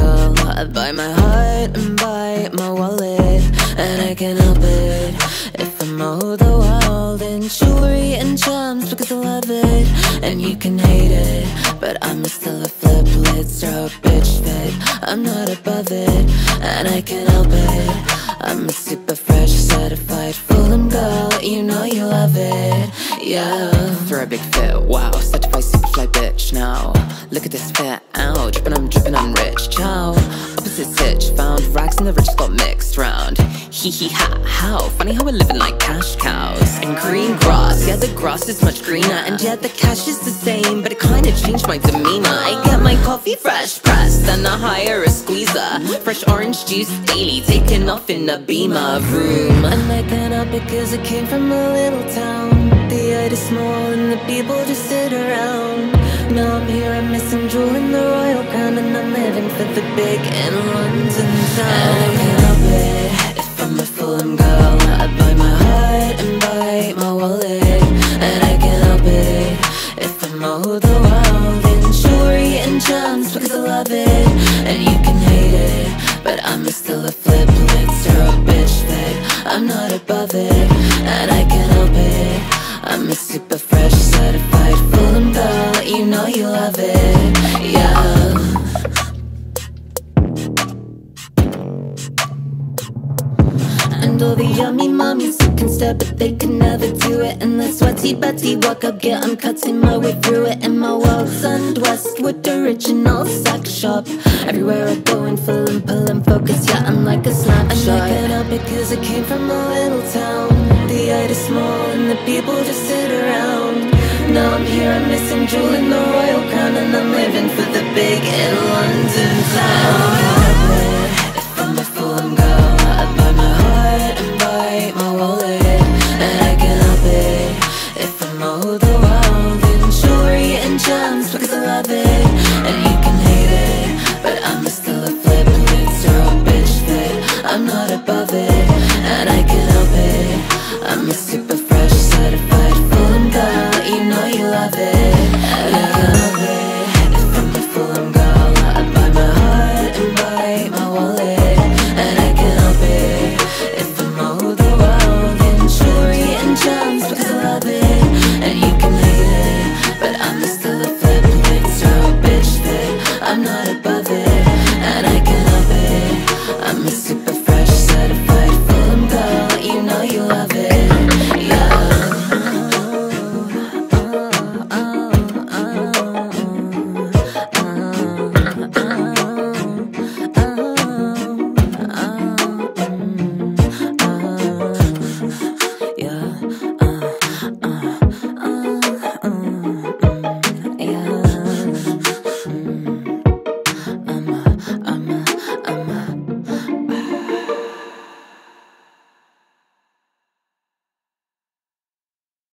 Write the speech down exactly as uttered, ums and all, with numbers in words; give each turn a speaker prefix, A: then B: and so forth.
A: girl. I buy my heart and buy my wallet, and I can't help it if I mow the world in jewelry and charms because I love it. And you can hate it, but I'm still a flip lid stroke bitch fit. I'm not above it, and I can't help it. I'm a super fresh, certified Fulham girl. You know you love it, yeah. For a big fit, wow. Certified super fly bitch now. Look at this fit, ow. Drippin', I'm drippin', I'm rich, ciao. Opposite stitch, found rags and the rich got mixed round. Hee hee ha, how funny how we're living like cash cows. And green grass, yeah, the grass is much greener, and yeah, the cash is the same, but it kinda changed my demeanor. I get my coffee fresh pressed, and I hire a squeezer. Fresh orange juice daily, taking off in a Beamer room. And I can't help it cause I came from a little town. The earth is small and the people just sit around. Now I'm here, I'm missing jewel in the royal crown, and I'm living for the big in London town. And I can't help it if I'm a Fulham girl. I buy my heart and buy my wallet, and I can't help it if I mow the world in jewelry and gems because I love it. And you can hate it, but I'm still a flip lid stroke bitch fit. I'm not above it, and I can't help it. I'm a super fresh, certified Fulham girl. You know you love it, yeah. And all the yummy mommies who can stare but they can never do it. And the sweaty Betty walk up, yeah, I'm cutting my way through it. In my world's end, Westwood original sex shop. Everywhere I go in full and pull and focus, yeah, I'm like a snapshot. And I can't help it cause I came from a little town. The earth is small and the people just sit around. Now I'm here, I'm missing jewel in the royal crown, and I'm living for the big in London town.